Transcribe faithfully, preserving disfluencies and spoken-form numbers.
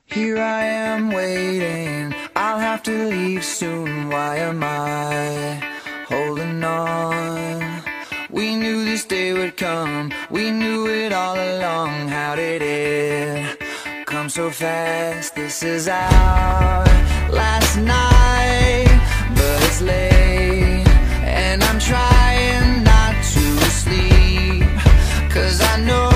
Here I am waiting, I'll have to leave soon. Why am I holding on? We knew this day would come, we knew it all along. How did it come so fast? This is our last night, but it's late, and I'm trying not to sleep, 'cause I know